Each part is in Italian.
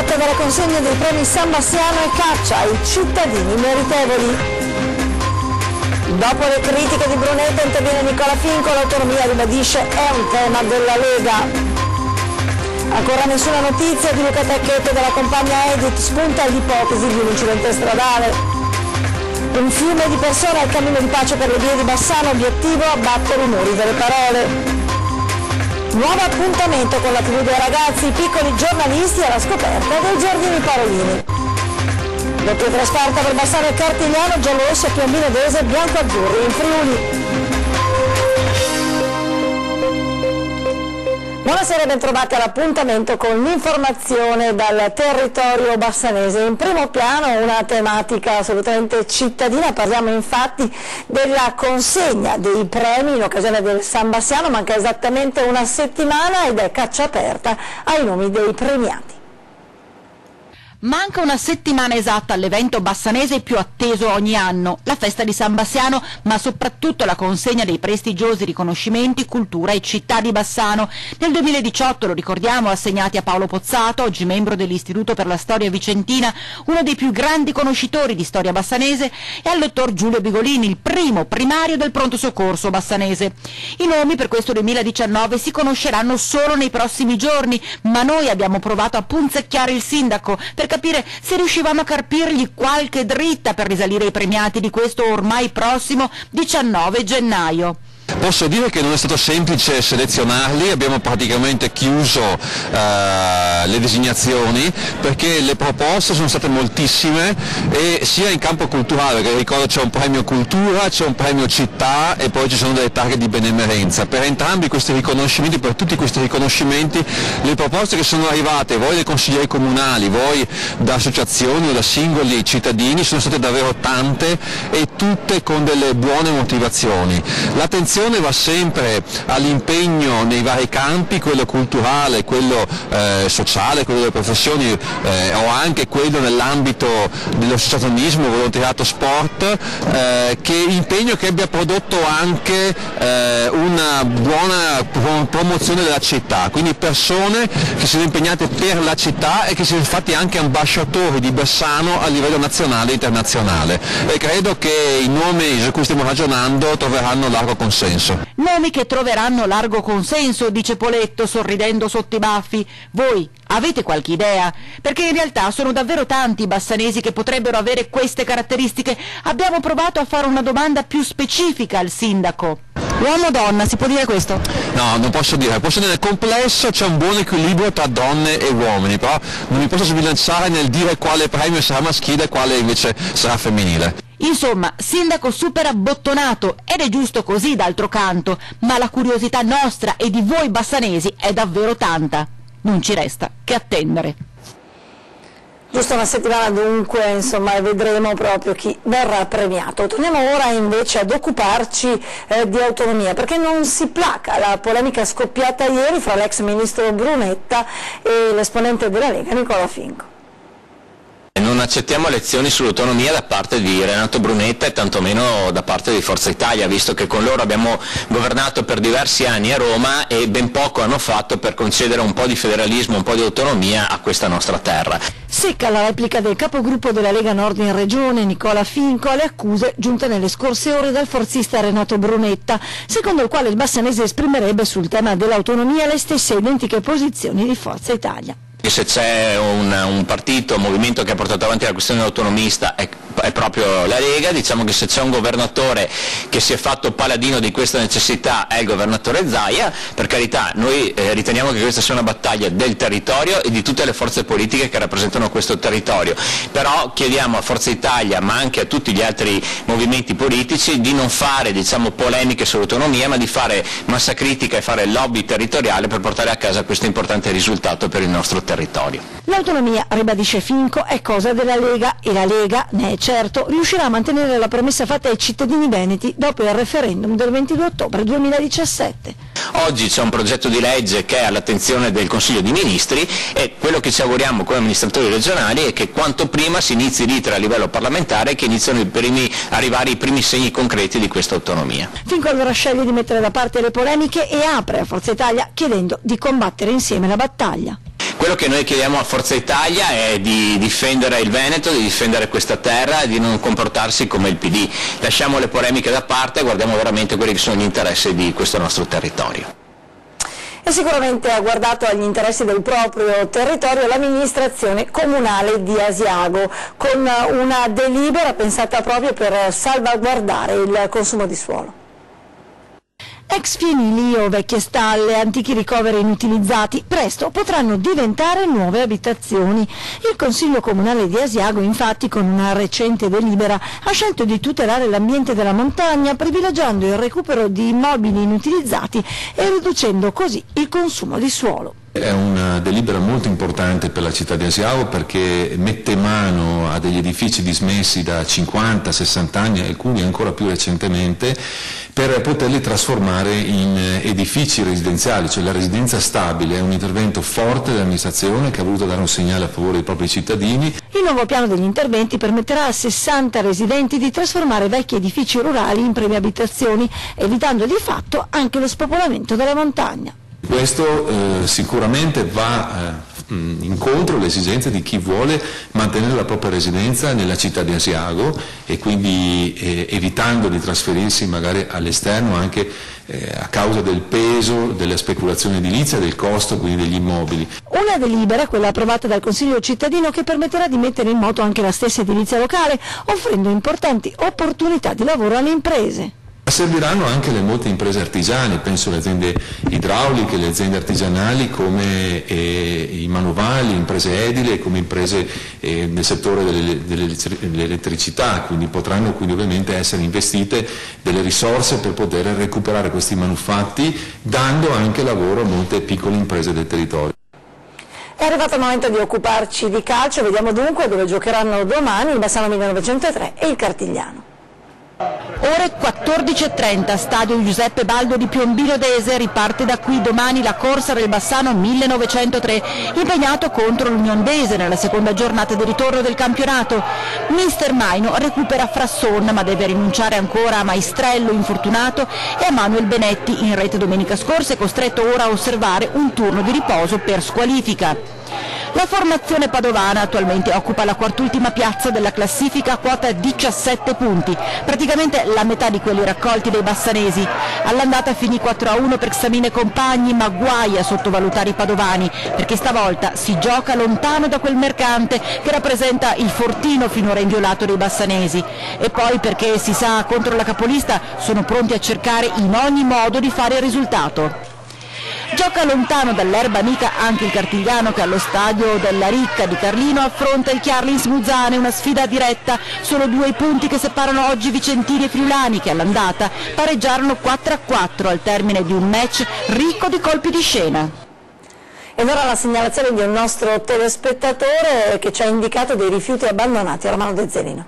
data della consegna dei premi San Bassiano e caccia ai cittadini meritevoli. Dopo le critiche di Brunetta interviene Nicola Finco, l'autonomia ribadisce è un tema della Lega. Ancora nessuna notizia di Luca Tacchetto e della compagna Edith, spunta l'ipotesi di un incidente stradale. Un fiume di persone al cammino di pace per le vie di Bassano, obiettivo abbattere i muri delle parole. Nuovo appuntamento con la TV dei ragazzi, i piccoli giornalisti alla scoperta dei giardini Parolini. Doppia trasferta per Bassano e Cartigliano, giallo-rosso, piombino dese, bianco-azzurri in Friuli. Buonasera e bentrovati all'appuntamento con l'informazione dal territorio bassanese. In primo piano una tematica assolutamente cittadina, parliamo infatti della consegna dei premi in occasione del San Bassiano, manca esattamente una settimana ed è caccia aperta ai nomi dei premiati. Manca una settimana esatta all'evento bassanese più atteso ogni anno, la festa di San Bassiano, ma soprattutto la consegna dei prestigiosi riconoscimenti Cultura e Città di Bassano. Nel 2018, lo ricordiamo, assegnati a Paolo Pozzato, oggi membro dell'Istituto per la Storia Vicentina, uno dei più grandi conoscitori di storia bassanese, e al dottor Giulio Bigolini, il primo primario del pronto soccorso bassanese. I nomi per questo 2019 si conosceranno solo nei prossimi giorni, ma noi abbiamo provato a punzecchiare il sindaco per capire se riuscivamo a carpirgli qualche dritta per risalire ai premiati di questo ormai prossimo 19 gennaio. Posso dire che non è stato semplice selezionarli, abbiamo praticamente chiuso le designazioni perché le proposte sono state moltissime, e sia in campo culturale, che ricordo c'è un premio cultura, c'è un premio città e poi ci sono delle targhe di benemerenza. Per entrambi questi riconoscimenti, per tutti questi riconoscimenti, le proposte che sono arrivate, voi dai consiglieri comunali, voi da associazioni o da singoli cittadini, sono state davvero tante e tutte con delle buone motivazioni. L'attenzione va sempre all'impegno nei vari campi, quello culturale, quello sociale, quello delle professioni o anche quello nell'ambito dell'associazionismo, volontariato, sport, che impegno che abbia prodotto anche una buona promozione della città, quindi persone che sono impegnate per la città e che sono infatti anche ambasciatori di Bassano a livello nazionale e internazionale, e credo che i nomi su cui stiamo ragionando troveranno largo consenso. Nomi che troveranno largo consenso, dice Poletto sorridendo sotto i baffi. Voi avete qualche idea? Perché in realtà sono davvero tanti i bassanesi che potrebbero avere queste caratteristiche. Abbiamo provato a fare una domanda più specifica al sindaco. Uomo o donna, si può dire questo? No, non posso dire, nel complesso c'è un buon equilibrio tra donne e uomini, però non mi posso sbilanciare nel dire quale premio sarà maschile e quale invece sarà femminile. Insomma, sindaco super abbottonato, ed è giusto così d'altro canto, ma la curiosità nostra e di voi bassanesi è davvero tanta. Non ci resta che attendere. Giusto una settimana dunque, insomma, e vedremo proprio chi verrà premiato. Torniamo ora invece ad occuparci di autonomia, perché non si placa la polemica scoppiata ieri fra l'ex ministro Brunetta e l'esponente della Lega Nicola Finco. Non accettiamo lezioni sull'autonomia da parte di Renato Brunetta e tantomeno da parte di Forza Italia, visto che con loro abbiamo governato per diversi anni a Roma e ben poco hanno fatto per concedere un po' di federalismo, un po' di autonomia a questa nostra terra. Secca la replica del capogruppo della Lega Nord in Regione, Nicola Finco, alle accuse giunte nelle scorse ore dal forzista Renato Brunetta, secondo il quale il bassanese esprimerebbe sul tema dell'autonomia le stesse identiche posizioni di Forza Italia. Se c'è un partito, un movimento che ha portato avanti la questione autonomista è proprio la Lega. Diciamo che se c'è un governatore che si è fatto paladino di questa necessità è il governatore Zaia. Per carità, noi riteniamo che questa sia una battaglia del territorio e di tutte le forze politiche che rappresentano questo territorio, però chiediamo a Forza Italia, ma anche a tutti gli altri movimenti politici, di non fare polemiche sull'autonomia, ma di fare massa critica e fare lobby territoriale per portare a casa questo importante risultato per il nostro territorio. L'autonomia, ribadisce Finco, è cosa della Lega e la Lega, ne è certo, riuscirà a mantenere la promessa fatta ai cittadini veneti dopo il referendum del 22 ottobre 2017. Oggi c'è un progetto di legge che è all'attenzione del Consiglio di Ministri e quello che ci auguriamo come amministratori regionali è che quanto prima si inizi l'iter a livello parlamentare e che iniziano arrivare i primi segni concreti di questa autonomia. Finco allora sceglie di mettere da parte le polemiche e apre a Forza Italia chiedendo di combattere insieme la battaglia. Quello che noi chiediamo a Forza Italia è di difendere il Veneto, di difendere questa terra e di non comportarsi come il PD. Lasciamo le polemiche da parte e guardiamo veramente quelli che sono gli interessi di questo nostro territorio. E sicuramente ha guardato agli interessi del proprio territorio l'amministrazione comunale di Asiago, con una delibera pensata proprio per salvaguardare il consumo di suolo. Ex fienili o vecchie stalle, antichi ricoveri inutilizzati, presto potranno diventare nuove abitazioni. Il Consiglio Comunale di Asiago, infatti, con una recente delibera, ha scelto di tutelare l'ambiente della montagna, privilegiando il recupero di immobili inutilizzati e riducendo così il consumo di suolo. È una delibera molto importante per la città di Asiago perché mette mano a degli edifici dismessi da 50-60 anni, alcuni ancora più recentemente, per poterli trasformare in edifici residenziali, cioè la residenza stabile. È un intervento forte dell'amministrazione che ha voluto dare un segnale a favore dei propri cittadini. Il nuovo piano degli interventi permetterà a 60 residenti di trasformare vecchi edifici rurali in prime abitazioni, evitando di fatto anche lo spopolamento della montagna. Questo sicuramente va incontro alle esigenze di chi vuole mantenere la propria residenza nella città di Asiago e quindi evitando di trasferirsi magari all'esterno anche a causa del peso della speculazione edilizia e del costo quindi degli immobili. Una delibera, quella approvata dal Consiglio cittadino, che permetterà di mettere in moto anche la stessa edilizia locale, offrendo importanti opportunità di lavoro alle imprese. Serviranno anche le molte imprese artigiane, penso alle aziende idrauliche, le aziende artigianali come i manovali, imprese edili, come imprese nel settore dell'elettricità, quindi potranno ovviamente essere investite delle risorse per poter recuperare questi manufatti, dando anche lavoro a molte piccole imprese del territorio. È arrivato il momento di occuparci di calcio, vediamo dunque dove giocheranno domani il Bassano 1903 e il Cartigliano. Ore 14:30, stadio Giuseppe Baldo di Piombino Dese, riparte da qui domani la corsa del Bassano 1903, impegnato contro l'Union Dese nella seconda giornata di ritorno del campionato. Mister Maino recupera Frasson, ma deve rinunciare ancora a Maestrello infortunato e a Manuel Benetti, in rete domenica scorsa, e costretto ora a osservare un turno di riposo per squalifica. La formazione padovana attualmente occupa la quartultima piazza della classifica a quota 17 punti, praticamente la metà di quelli raccolti dai bassanesi. All'andata finì 4-1 per Xamine Compagni, ma guai a sottovalutare i padovani, perché stavolta si gioca lontano da quel mercante che rappresenta il fortino finora inviolato dei bassanesi. E poi perché, si sa, contro la capolista sono pronti a cercare in ogni modo di fare il risultato. Gioca lontano dall'erba amica anche il Cartigliano, che allo stadio della Ricca di Carlino affronta il Chiarlins Muzzane, una sfida diretta. Solo 2 punti che separano oggi vicentini e friulani, che all'andata pareggiarono 4-4 al termine di un match ricco di colpi di scena. Ed ora la segnalazione di un nostro telespettatore che ci ha indicato dei rifiuti abbandonati a Romano De Zelino.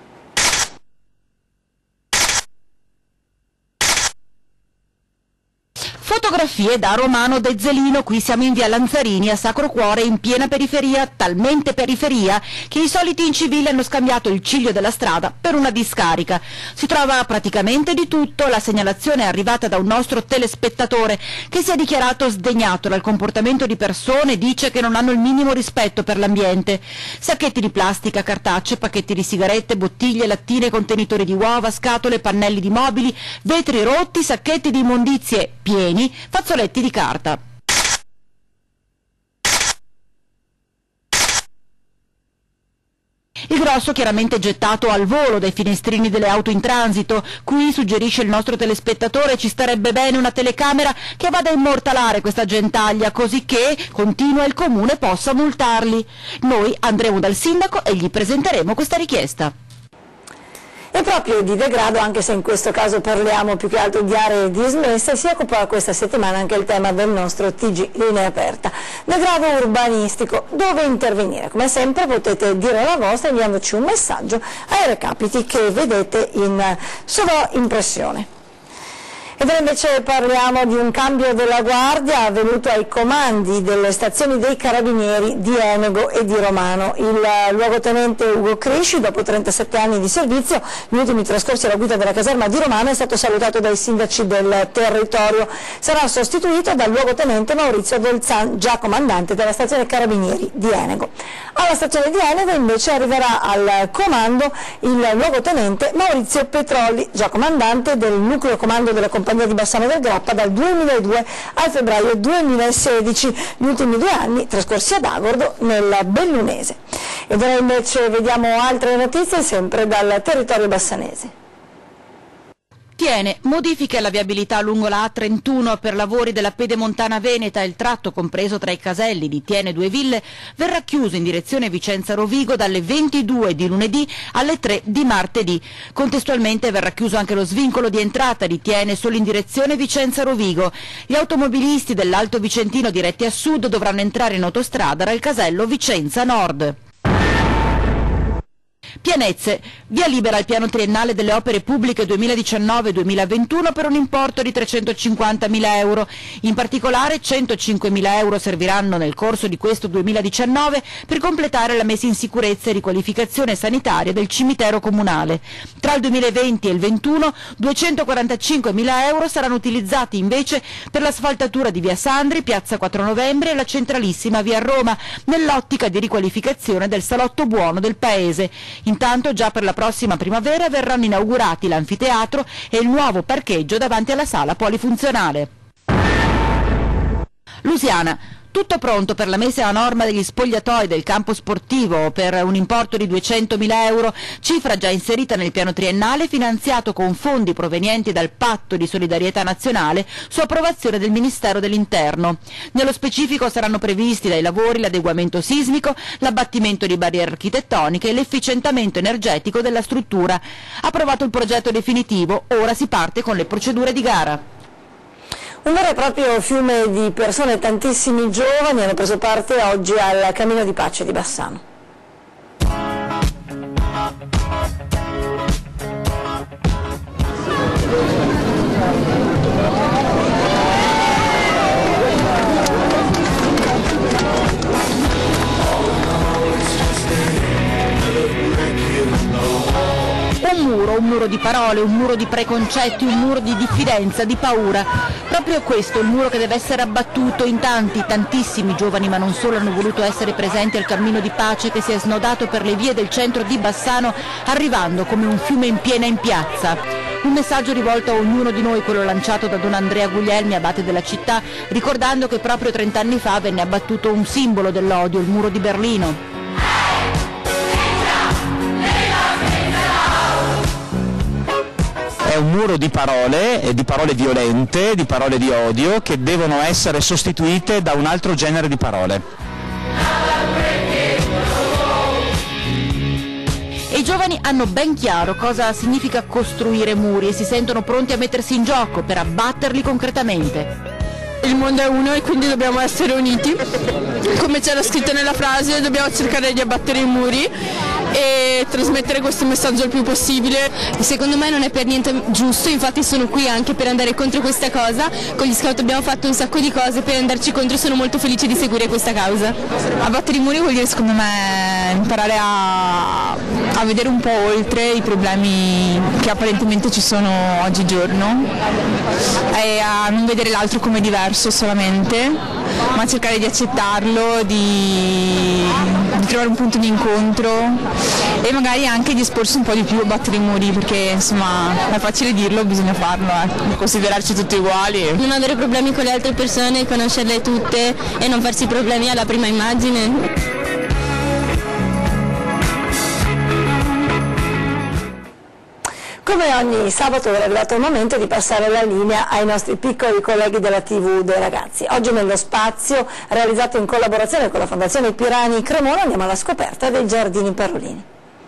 Fotografie da Romano De Zelino, qui siamo in via Lanzarini a Sacro Cuore, in piena periferia, talmente periferia che i soliti incivili hanno scambiato il ciglio della strada per una discarica. Si trova praticamente di tutto. La segnalazione è arrivata da un nostro telespettatore che si è dichiarato sdegnato dal comportamento di persone e dice che non hanno il minimo rispetto per l'ambiente. Sacchetti di plastica, cartacce, pacchetti di sigarette, bottiglie, lattine, contenitori di uova, scatole, pannelli di mobili, vetri rotti, sacchetti di immondizie pieni, fazzoletti di carta. Il grosso chiaramente gettato al volo dai finestrini delle auto in transito. Qui, suggerisce il nostro telespettatore, ci starebbe bene una telecamera che vada a immortalare questa gentaglia, così che, continua, il comune possa multarli. Noi andremo dal sindaco e gli presenteremo questa richiesta. E proprio di degrado, anche se in questo caso parliamo più che altro di aree dismesse, si occupa questa settimana anche il tema del nostro TG Linea Aperta. Degrado urbanistico, dove intervenire? Come sempre potete dire la vostra inviandoci un messaggio ai recapiti che vedete in sovraimpressione. Ed ora invece parliamo di un cambio della guardia avvenuto ai comandi delle stazioni dei Carabinieri di Enego e di Romano. Il luogotenente Ugo Cresci, dopo 37 anni di servizio, gli ultimi trascorsi alla guida della caserma di Romano, è stato salutato dai sindaci del territorio. Sarà sostituito dal luogotenente Maurizio Dolzan, già comandante della stazione Carabinieri di Enego. Alla stazione di Enego invece arriverà al comando il luogotenente Maurizio Petrolli, già comandante del nucleo comando della compagnia di Bassano del Grappa dal 2002 al febbraio 2016, gli ultimi 2 anni trascorsi ad Agordo nel Bellunese. Ed ora invece vediamo altre notizie sempre dal territorio bassanese. Tiene modifiche alla viabilità lungo la A31 per lavori della Pedemontana Veneta. Il tratto compreso tra i caselli di Tiene Due Ville verrà chiuso in direzione Vicenza Rovigo dalle 22 di lunedì alle 3 di martedì. Contestualmente verrà chiuso anche lo svincolo di entrata di Tiene solo in direzione Vicenza Rovigo. Gli automobilisti dell'Alto Vicentino diretti a sud dovranno entrare in autostrada dal casello Vicenza Nord. Pianezze, via libera al piano triennale delle opere pubbliche 2019-2021 per un importo di 350.000 euro. In particolare 105.000 euro serviranno nel corso di questo 2019 per completare la messa in sicurezza e riqualificazione sanitaria del cimitero comunale. Tra il 2020 e il 2021 245.000 euro saranno utilizzati invece per l'asfaltatura di via Sandri, piazza 4 Novembre e la centralissima via Roma, nell'ottica di riqualificazione del salotto buono del paese. Intanto già per la prossima primavera verranno inaugurati l'anfiteatro e il nuovo parcheggio davanti alla sala polifunzionale. Lusiana. Tutto pronto per la messa a norma degli spogliatoi del campo sportivo per un importo di 200.000 euro, cifra già inserita nel piano triennale finanziato con fondi provenienti dal Patto di Solidarietà Nazionale su approvazione del Ministero dell'Interno. Nello specifico saranno previsti dai lavori l'adeguamento sismico, l'abbattimento di barriere architettoniche e l'efficientamento energetico della struttura. Approvato il progetto definitivo, ora si parte con le procedure di gara. Un vero e proprio fiume di persone, tantissimi giovani hanno preso parte oggi al Cammino di Pace di Bassano. Un muro di parole, un muro di preconcetti, un muro di diffidenza, di paura. Proprio questo, il muro che deve essere abbattuto. In tantissimi giovani, ma non solo, hanno voluto essere presenti al Cammino di Pace che si è snodato per le vie del centro di Bassano, arrivando come un fiume in piena in piazza. Un messaggio rivolto a ognuno di noi, quello lanciato da Don Andrea Guglielmi, abate della città, ricordando che proprio 30 anni fa venne abbattuto un simbolo dell'odio, il muro di Berlino. È un muro di parole violente, di parole di odio, che devono essere sostituite da un altro genere di parole. E i giovani hanno ben chiaro cosa significa costruire muri e si sentono pronti a mettersi in gioco per abbatterli concretamente. Il mondo è uno e quindi dobbiamo essere uniti, come c'era scritto nella frase, dobbiamo cercare di abbattere i muri e trasmettere questo messaggio il più possibile. Secondo me non è per niente giusto, infatti sono qui anche per andare contro questa cosa. Con gli scout abbiamo fatto un sacco di cose per andarci contro, sono molto felice di seguire questa causa. Abbattere i muri vuol dire secondo me imparare a vedere un po' oltre i problemi che apparentemente ci sono oggigiorno e a non vedere l'altro come diverso solamente, ma cercare di accettarlo, di trovare un punto di incontro e magari anche di esporsi un po' di più a battere i muri, perché insomma è facile dirlo, bisogna farlo, considerarci tutti uguali. Non avere problemi con le altre persone, conoscerle tutte e non farsi problemi alla prima immagine. Come ogni sabato è arrivato il momento di passare la linea ai nostri piccoli colleghi della TV dei ragazzi. Oggi nello spazio realizzato in collaborazione con la Fondazione Pirani Cremona andiamo alla scoperta dei giardini Parolini.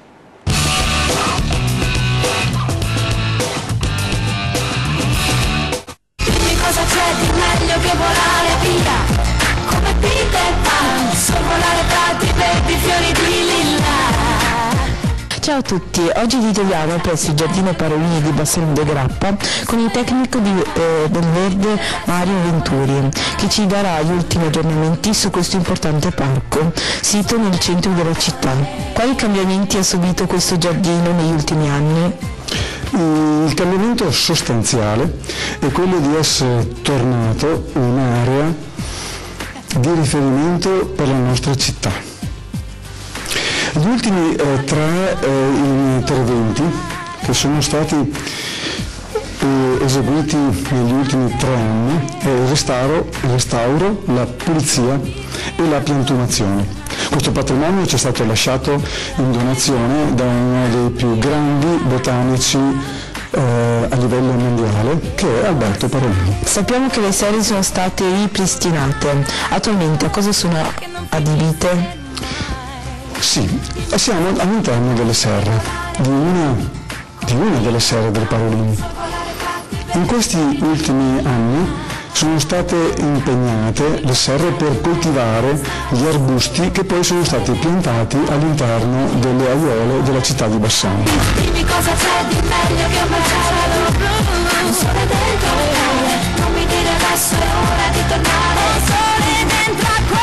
Dimmi cosa c'è di meglio che volare via, come Peter Pan, sorvolare prati verdi, fiori di lilla. Ciao, Ciao a tutti, oggi vi troviamo presso il Giardino Parolini di Bassano de Grappa con il tecnico del Verde Mario Venturi, che ci darà gli ultimi aggiornamenti su questo importante parco, sito nel centro della città. Quali cambiamenti ha subito questo giardino negli ultimi anni? Il cambiamento sostanziale è quello di essere tornato un'area di riferimento per la nostra città. Gli ultimi tre interventi che sono stati eseguiti negli ultimi 3 anni è il restauro, la pulizia e la piantumazione. Questo patrimonio ci è stato lasciato in donazione da uno dei più grandi botanici a livello mondiale, che è Alberto Parolini. Sappiamo che le serre sono state ripristinate. Attualmente a cosa sono adibite? Sì, siamo all'interno delle serre, di una delle serre del Parolini. In questi ultimi anni sono state impegnate le serre per coltivare gli arbusti che poi sono stati piantati all'interno delle aiuole della città di Bassano. Dimmi cosa c'è di meglio che un cielo blu, un sole dentro il cuore, non mi dire adesso è ora di tornare, un sole dentro al cuore.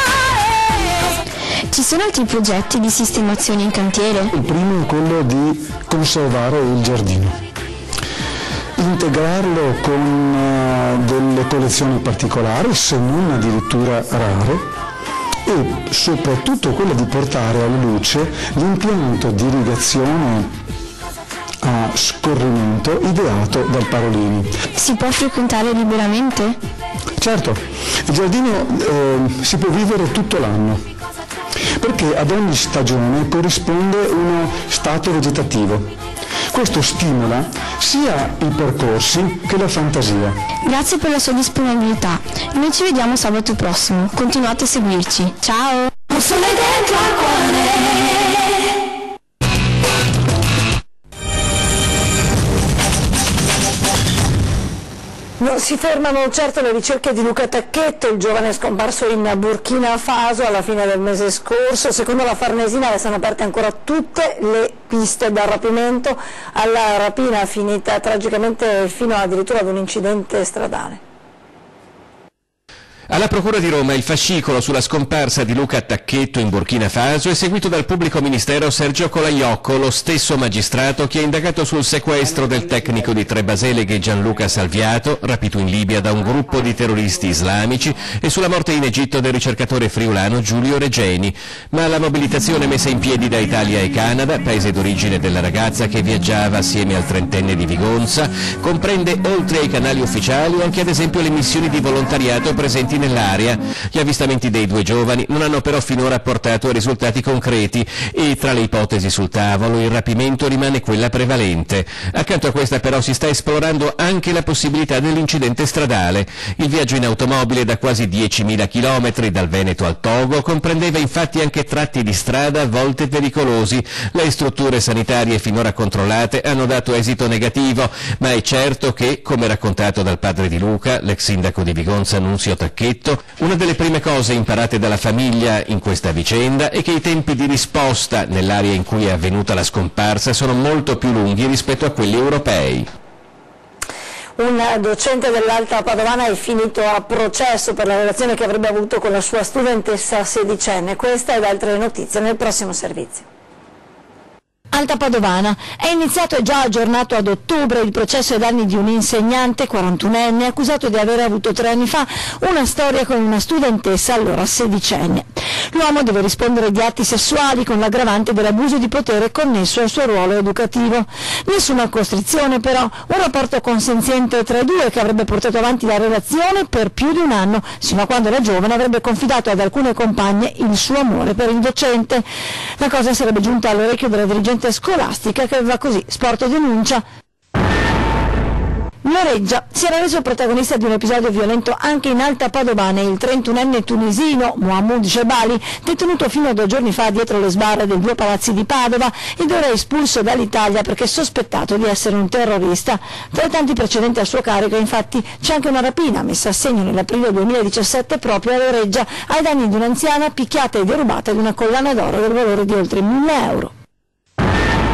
Ci sono altri progetti di sistemazione in cantiere? Il primo è quello di conservare il giardino, integrarlo con delle collezioni particolari, se non addirittura rare, e soprattutto quello di portare alla luce l'impianto di irrigazione a scorrimento ideato dal Parolini. Si può frequentare liberamente? Certo, il giardino si può vivere tutto l'anno, perché ad ogni stagione corrisponde uno stato vegetativo. Questo stimola sia i percorsi che la fantasia. Grazie per la sua disponibilità. Noi ci vediamo sabato prossimo. Continuate a seguirci. Ciao! Un sole dentro al cuore. Non si fermano certo le ricerche di Luca Tacchetto, il giovane scomparso in Burkina Faso alla fine del mese scorso. Secondo la Farnesina restano aperte ancora tutte le piste, dal rapimento alla rapina finita tragicamente fino addirittura ad un incidente stradale. Alla Procura di Roma il fascicolo sulla scomparsa di Luca Tacchetto in Burkina Faso è seguito dal pubblico ministero Sergio Colaiocco, lo stesso magistrato che ha indagato sul sequestro del tecnico di Trebaseleghe Gianluca Salviato, rapito in Libia da un gruppo di terroristi islamici, e sulla morte in Egitto del ricercatore friulano Giulio Regeni. Ma la mobilitazione messa in piedi da Italia e Canada, paese d'origine della ragazza che viaggiava assieme al 30enne di Vigonza, comprende oltre ai canali ufficiali anche ad esempio le missioni di volontariato presenti nell'area. Gli avvistamenti dei 2 giovani non hanno però finora portato a risultati concreti e tra le ipotesi sul tavolo il rapimento rimane quella prevalente. Accanto a questa però si sta esplorando anche la possibilità dell'incidente stradale. Il viaggio in automobile da quasi 10.000 chilometri dal Veneto al Togo comprendeva infatti anche tratti di strada a volte pericolosi. Le strutture sanitarie finora controllate hanno dato esito negativo, ma è certo che, come raccontato dal padre di Luca, l'ex sindaco di Vigonza Nunzio Tacchetto, una delle prime cose imparate dalla famiglia in questa vicenda è che i tempi di risposta nell'area in cui è avvenuta la scomparsa sono molto più lunghi rispetto a quelli europei. Un docente dell'Alta Padovana è finito a processo per la relazione che avrebbe avuto con la sua studentessa sedicenne. Questa ed altre notizie nel prossimo servizio. Alta Padovana. È iniziato e già aggiornato ad ottobre il processo ai danni di un insegnante 41enne accusato di aver avuto 3 anni fa una storia con una studentessa allora sedicenne. L'uomo deve rispondere di atti sessuali con l'aggravante dell'abuso di potere connesso al suo ruolo educativo. Nessuna costrizione però, un rapporto consenziente tra i due che avrebbe portato avanti la relazione per più di un anno, sino a quando la giovane avrebbe confidato ad alcune compagne il suo amore per il docente. La cosa sarebbe giunta all'orecchio della dirigente scolastica che aveva così sporto denuncia. Loreggia si era reso protagonista di un episodio violento anche in Alta Padovana. Il 31enne tunisino Mohamed Jebali, detenuto fino a 2 giorni fa dietro le sbarre dei 2 palazzi di Padova ed ora espulso dall'Italia perché sospettato di essere un terrorista. Tra i tanti precedenti a suo carico infatti c'è anche una rapina messa a segno nell'aprile 2017 proprio a Loreggia ai danni di un'anziana picchiata e derubata di una collana d'oro del valore di oltre 1.000 euro.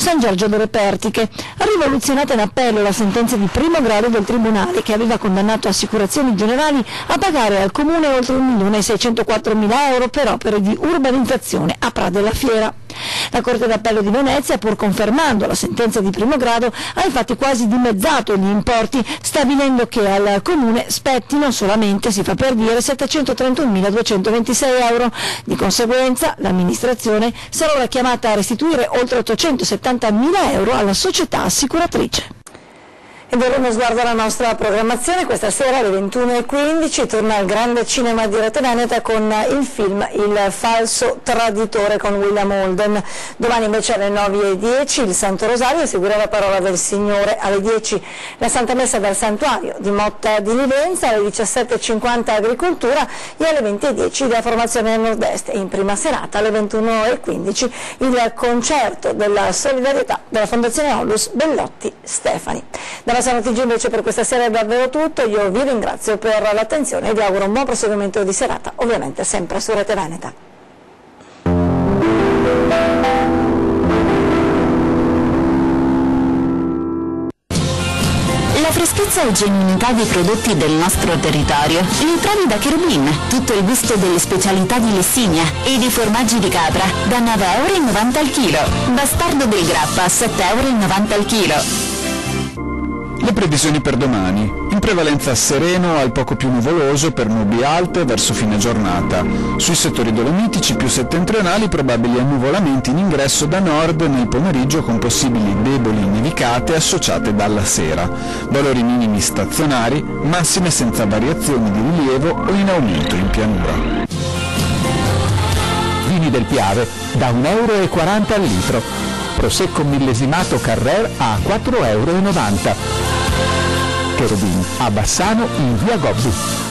San Giorgio delle Pertiche. Rivoluzionata in appello la sentenza di primo grado del Tribunale che aveva condannato Assicurazioni Generali a pagare al Comune oltre 1.604.000 euro per opere di urbanizzazione a Pra della Fiera. La Corte d'Appello di Venezia, pur confermando la sentenza di primo grado, ha infatti quasi dimezzato gli importi, stabilendo che al Comune spettino solamente, si fa per dire, 731.226 euro. Di conseguenza l'amministrazione sarà ora chiamata a restituire oltre 870.000 euro alla società assicuratrice. E ora uno sguardo alla nostra programmazione. Questa sera alle 21.15 torna al Grande Cinema di Rete Veneta con il film Il falso traditore con William Holden. Domani invece alle 9.10 il Santo Rosario, seguirà la parola del Signore. Alle 10 la Santa Messa dal Santuario di Motta di Livenza, alle 17.50 Agricoltura e alle 20.10 la formazione nel Nord-Est. E in prima serata alle 21.15 il concerto della solidarietà della Fondazione Onlus Bellotti Stefani. Dalla Sano TG invece per questa sera è davvero tutto, io vi ringrazio per l'attenzione e vi auguro un buon proseguimento di serata, ovviamente sempre su Rete Veneta. La freschezza e genuinità dei prodotti del nostro territorio li trovi da Cherubin, tutto il gusto delle specialità di Lessinia e dei formaggi di capra da 9,90 euro al chilo, bastardo del grappa a 7,90 euro al chilo. Le previsioni per domani: in prevalenza sereno al poco più nuvoloso per nubi alte verso fine giornata. Sui settori dolomitici più settentrionali probabili annuvolamenti in ingresso da nord nel pomeriggio con possibili deboli nevicate associate dalla sera. Valori minimi stazionari, massime senza variazioni di rilievo o in aumento in pianura. Vini del Piave da 1,40 euro al litro. Prosecco millesimato Carrer a 4,90 euro. Cherubin a Bassano in via Gobbi.